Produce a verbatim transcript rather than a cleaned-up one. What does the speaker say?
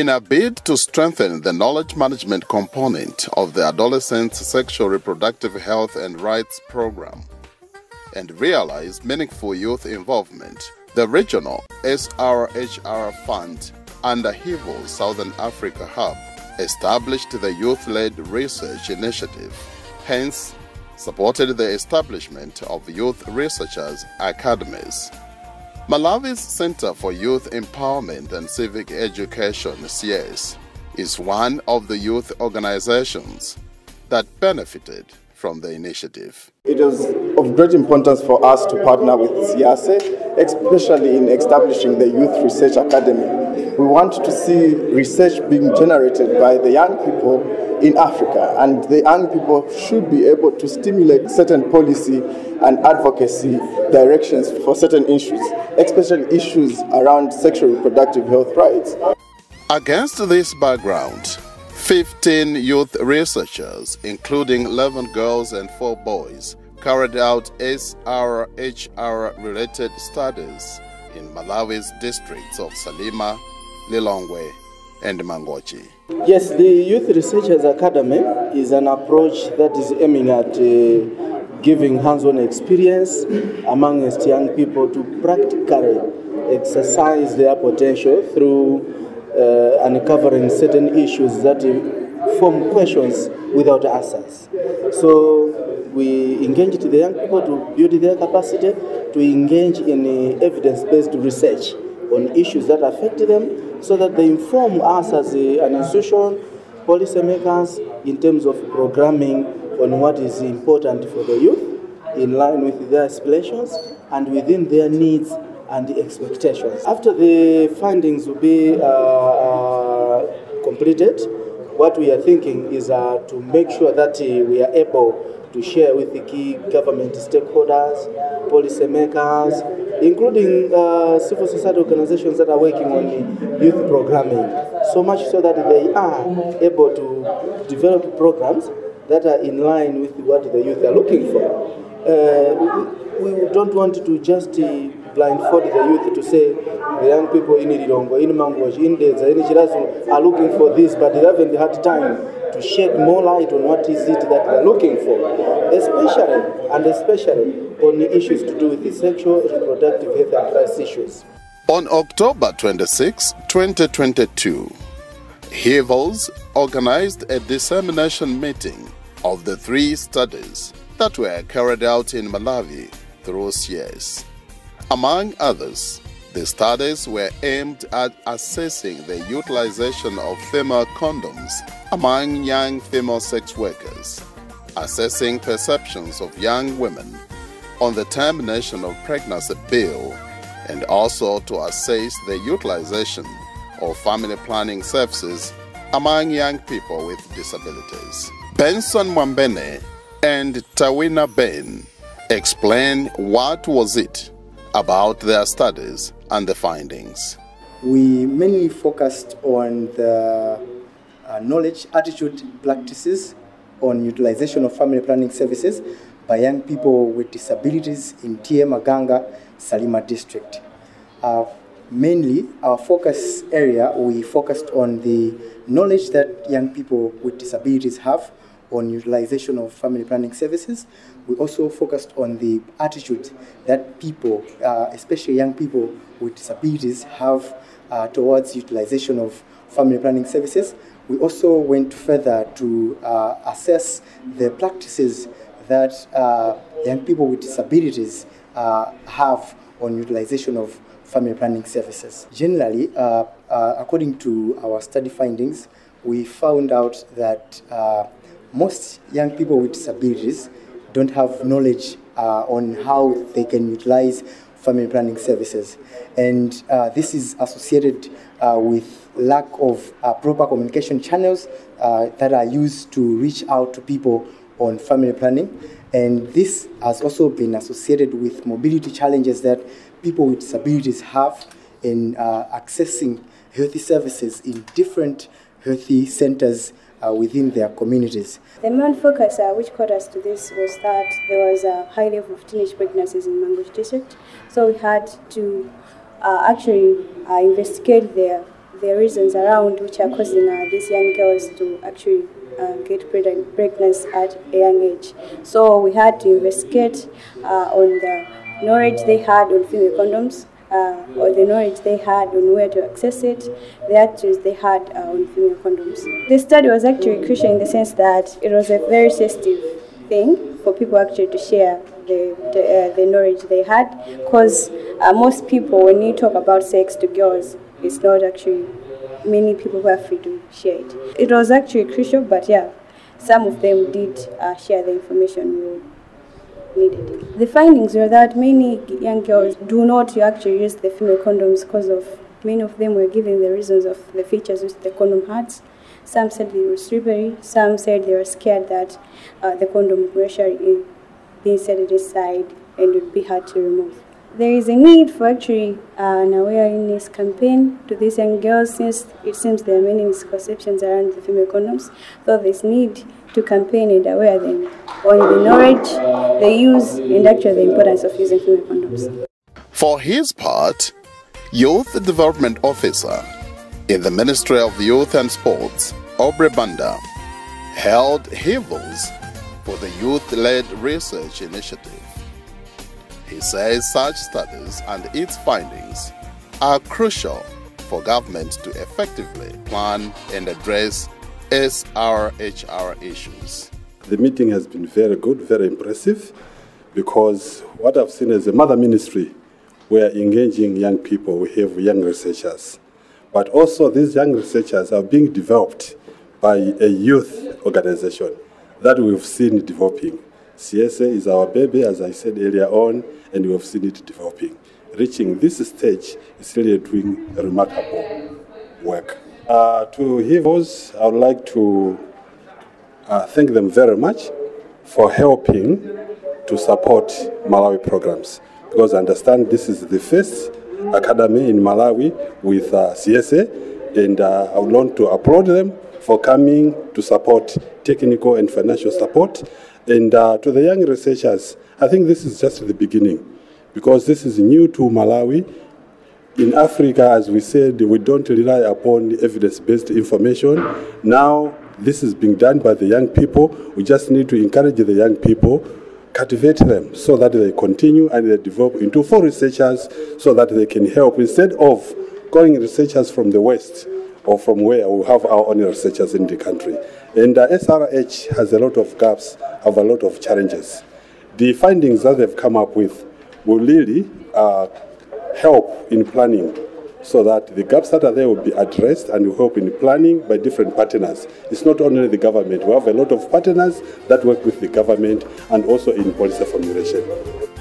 In a bid to strengthen the knowledge management component of the Adolescent Sexual Reproductive Health and Rights Program and realize meaningful youth involvement, the regional S R H R Fund under Hivos Southern Africa Hub established the Youth-Led Research Initiative, hence supported the establishment of Youth Researchers Academies. Malawi's Center for Youth Empowerment and Civic Education, C I E S, is one of the youth organizations that benefited from the initiative. It is of great importance for us to partner with C I E S, especially in establishing the Youth Research Academy. We want to see research being generated by the young people in Africa, and the young people should be able to stimulate certain policy and advocacy directions for certain issues, especially issues around sexual reproductive health rights. Against this background, fifteen youth researchers, including eleven girls and four boys, carried out S R H R-related studies in Malawi's districts of Salima, Lilongwe, and Mangochi. Yes, the Youth Researchers Academy is an approach that is aiming at uh, giving hands-on experience amongst young people to practically exercise their potential through uh, uncovering certain issues that uh, form questions without answers. So we engaged the young people to build their capacity to engage in uh, evidence-based research on issues that affect them, so that they inform us as a, an institution, policymakers, in terms of programming on what is important for the youth, in line with their aspirations and within their needs and expectations. After the findings will be uh, uh, completed, what we are thinking is uh, to make sure that uh, we are able to share with the key government stakeholders, policymakers, including uh, civil society organizations that are working on youth programming, so much so that they are able to develop programs that are in line with what the youth are looking for. Uh, we, we don't want to just uh, blindfold the youth to say the young people in Ilongo, in Mangochi, in Dedza, in Chirazu are looking for this, but they haven't had time to shed more light on what is it that they're looking for, especially and especially on the issues to do with the sexual reproductive health and rights issues. On October twenty-sixth, twenty twenty-two, Hivos organized a dissemination meeting of the three studies that were carried out in Malawi through C I E S. Among others, the studies were aimed at assessing the utilization of female condoms among young female sex workers, assessing perceptions of young women on the termination of pregnancy bill, and also to assess the utilization of family planning services among young people with disabilities. Benson Mwambene and Tawina Ben explain what was it about their studies and the findings. We mainly focused on the uh, knowledge, attitude, practices on utilization of family planning services by young people with disabilities in T M Maganga, Salima district. Uh, mainly, our focus area, we focused on the knowledge that young people with disabilities have on utilization of family planning services. We also focused on the attitude that people, uh, especially young people with disabilities, have uh, towards utilization of family planning services. We also went further to uh, assess the practices that uh, young people with disabilities uh, have on utilization of family planning services. Generally, uh, uh, according to our study findings, we found out that uh, most young people with disabilities don't have knowledge uh, on how they can utilize family planning services. And uh, this is associated uh, with lack of uh, proper communication channels uh, that are used to reach out to people on family planning. And this has also been associated with mobility challenges that people with disabilities have in uh, accessing healthy services in different healthy centers Uh, within their communities. The main focus uh, which caught us to this was that there was a high level of teenage pregnancies in Mangochi district, so we had to uh, actually uh, investigate the the reasons around which are causing uh, these young girls to actually uh, get pregnant, pregnant at a young age. So we had to investigate uh, on the knowledge they had on female condoms, uh, or the knowledge they had on where to access it, the attitudes they had uh, on female condoms. The study was actually crucial in the sense that it was a very sensitive thing for people actually to share the, the, uh, the knowledge they had, because uh, most people, when you talk about sex to girls, it's not actually many people who are free to share it. It was actually crucial, but yeah, some of them did uh, share the information we needed. The findings were that many young girls do not actually use the female condoms because of many of them were given the reasons of the features which the condom had. Some said they were slippery, some said they were scared that uh, the condom would actually be inserted inside and would be hard to remove. There is a need for actually uh, an awareness campaign to these young girls, since it seems there are many misconceptions around the female condoms. So there's need to campaign and aware them on the knowledge, the use, and actually the importance of using female condoms. For his part, Youth Development Officer in the Ministry of Youth and Sports, Aubrey Banda, held Hivos for the Youth-Led Research Initiative. He says such studies and its findings are crucial for government to effectively plan and address S R H R issues. The meeting has been very good, very impressive, because what I've seen as a mother ministry, we are engaging young people, we have young researchers. But also these young researchers are being developed by a youth organization that we've seen developing. C S A is our baby, as I said earlier on, and we have seen it developing. Reaching this stage is really doing remarkable work. Uh, to Hivos, I would like to uh, thank them very much for helping to support Malawi programs, because I understand this is the first academy in Malawi with uh, C S A, and uh, I would want to applaud them for coming to support technical and financial support. And uh, to the young researchers, I think this is just the beginning, because this is new to Malawi. In Africa, as we said, we don't rely upon evidence-based information. Now, this is being done by the young people. We just need to encourage the young people, cultivate them so that they continue and they develop into full researchers so that they can help, instead of going researchers from the West or from where we have our own researchers in the country. And uh, S R H has a lot of gaps, have a lot of challenges. The findings that they've come up with will really uh, help in planning, so that the gaps that are there will be addressed and will help in planning by different partners. It's not only the government. We have a lot of partners that work with the government and also in policy formulation.